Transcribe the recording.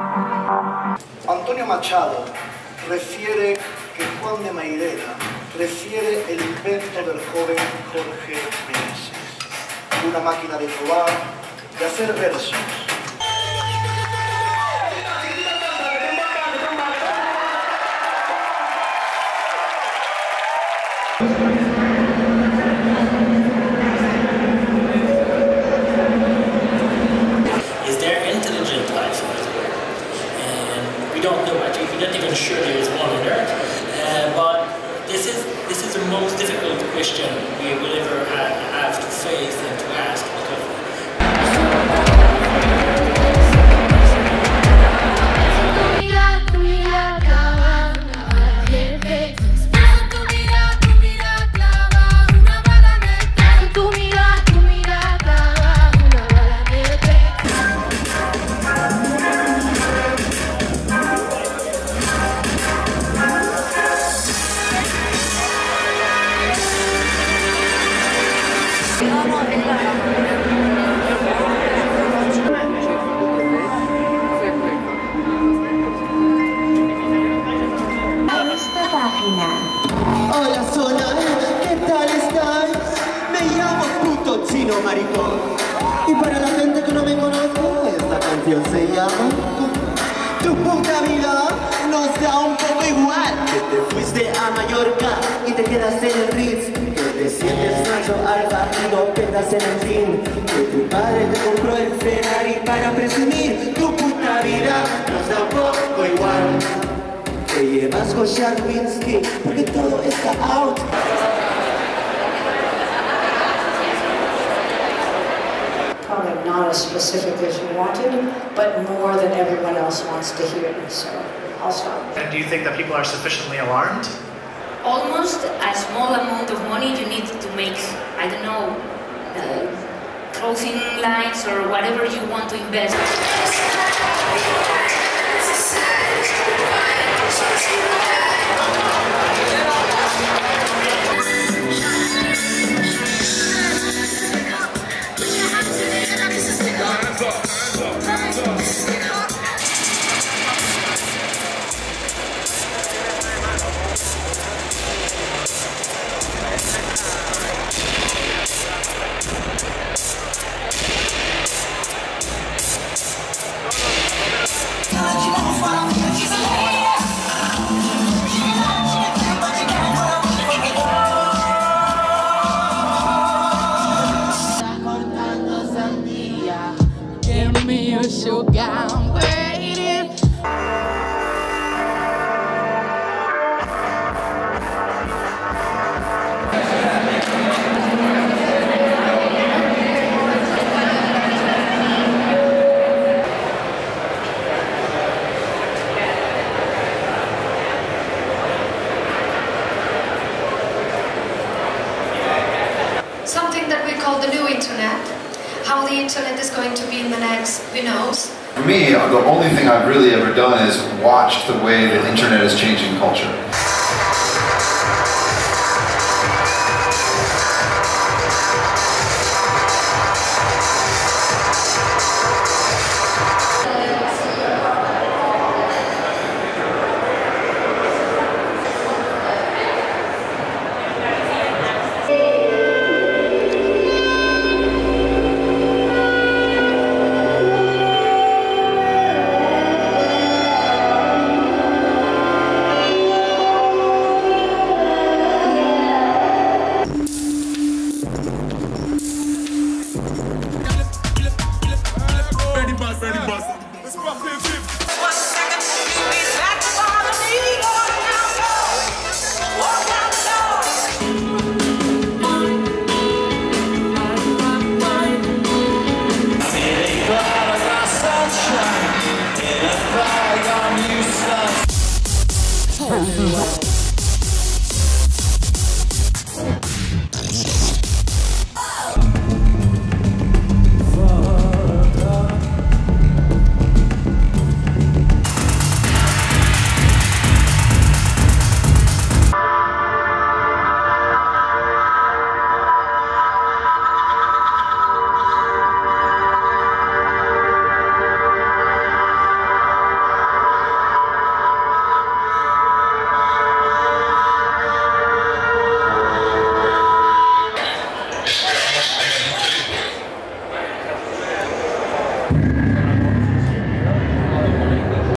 Antonio Machado refiere que Juan de Mairena refiere el invento del joven Jorge Meneses, una máquina de probar, de hacer versos. Is there intelligent life elsewhere? And we don't know. Actually, we're not even sure there is one on Earth. But this is the most difficult question we will ever have to face and to ask. Hola zona, ¿qué tal estás? Me llamo puto chino maricón. Y para la gente que no me conoce, esta canción se llama Tu puta vida nos da un poco igual. Que te fuiste a Mallorca y te quedaste en el Ritz. Que te sientes macho alfa y no pedas en el fin. Que tu padre te compró el Ferrari para presumir. Tu puta vida nos da un poco igual. Te llevas con Sharpinsky porque todo está out. Probably not as specific as you wanted, but more than everyone else wants to hear. So I'll stop. And do you think that people are sufficiently alarmed? Almost a small amount of money you need to make, I don't know, clothing lines or whatever you want to invest. Give me your sugar, I'm waiting. Something that we call the new internet. How the internet is going to be in the next, who knows? For me, the only thing I've really ever done is watched the way the internet is changing culture.